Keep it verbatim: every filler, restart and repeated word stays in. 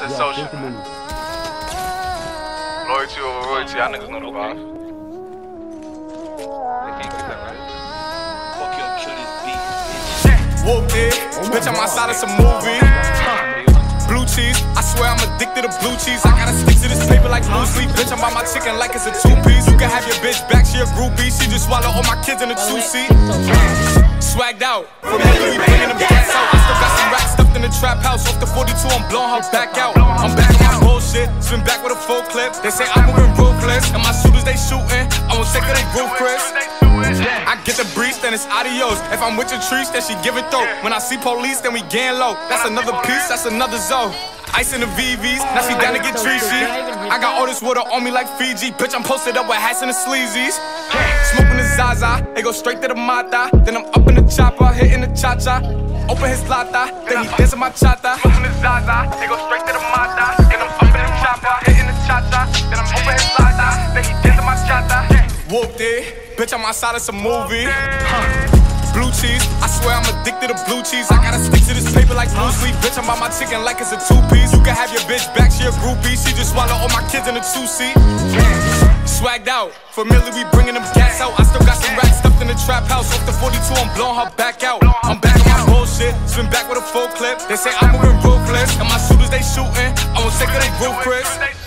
said social. Loyalty over royalty, y'all niggas know the vibe. They can't get that right. Fuck your kill this beat, bitch. Whooped it, bitch, I'm outside of some movie. Blue cheese, I swear I'm addicted to blue cheese. I gotta stick to this paper like blue sleep. Bitch, I'm by my chicken like it's a two-piece. You can have your bitch back, she a groupie. She just swallow all my kids in a two-seat. Swagged out, familiar, we bringing them gas out. I still got some racks stuffed in the trap house. Off the forty-two, I'm blowing her back out. I'm back on my bullshit, spin back with a full clip. They say I'm moving ruthless, and my shooters they shooting. I won't take her, they roof, Chris. I get the breeze, then it's adios. If I'm with your trees, then she give it though. When I see police, then we gang low. That's another piece, that's another zone. Ice in the V Vs, now she down to get treachy. I got all this water on me like Fiji. Bitch, I'm posted up with hats and the sleazies. Smoking the Zaza, they go straight to the Mata. Then I'm up in the chopper, hitting the cha-cha. Open his lata, then he dancing my chata. Smoking the Zaza, they go straight to the Mata. Then I'm up in the chopper, hitting the cha-cha. Then I'm open his lata, then he dancing my chata. Whooped it, bitch, I'm outside of some movie. Blue cheese, I swear I'm addicted to blue cheese. I gotta stick to this paper like blue sleep. Bitch, I'm by my chicken like it's a two-piece. You can have your bitch back, she a groupie. She just swallow all my kids in a two-seat. Swagged out, familiar, we bringing them gas out. I still got some racks stuffed in the trap house. Off the forty-two, I'm blowing her back out. I'm back on my bullshit, spin back with a full clip. They say I'm moving ruthless, and my shooters they shooting. I won't take her, they roof, Chris.